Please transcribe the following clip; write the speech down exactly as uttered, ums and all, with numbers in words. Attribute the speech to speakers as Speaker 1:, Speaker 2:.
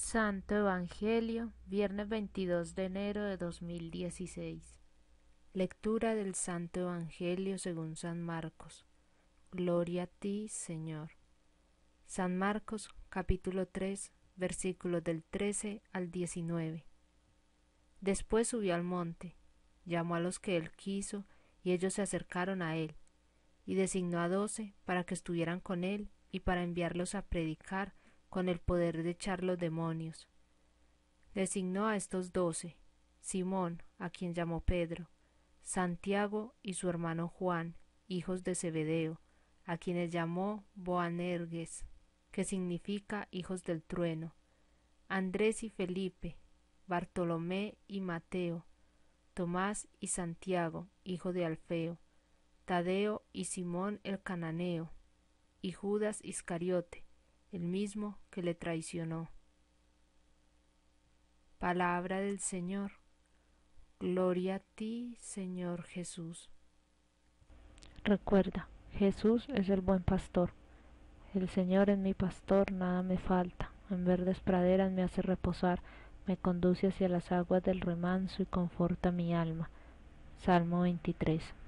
Speaker 1: Santo Evangelio, viernes veintidós de enero de dos mil dieciséis. Lectura del Santo Evangelio según San Marcos. Gloria a ti, Señor. San Marcos, capítulo tres, versículos del trece al diecinueve. Después subió al monte, llamó a los que él quiso, y ellos se acercaron a él, y designó a doce para que estuvieran con él y para enviarlos a predicar con el poder de echar los demonios. Designó a estos doce: Simón, a quien llamó Pedro, Santiago y su hermano Juan, hijos de Zebedeo, a quienes llamó Boanerges, que significa hijos del trueno, Andrés y Felipe, Bartolomé y Mateo, Tomás y Santiago, hijo de Alfeo, Tadeo y Simón el cananeo, y Judas Iscariote, el mismo que le traicionó. Palabra del Señor. Gloria a ti, Señor Jesús.
Speaker 2: Recuerda, Jesús es el buen pastor. El Señor es mi pastor, nada me falta. En verdes praderas me hace reposar, me conduce hacia las aguas del remanso y conforta mi alma. Salmo veintitrés.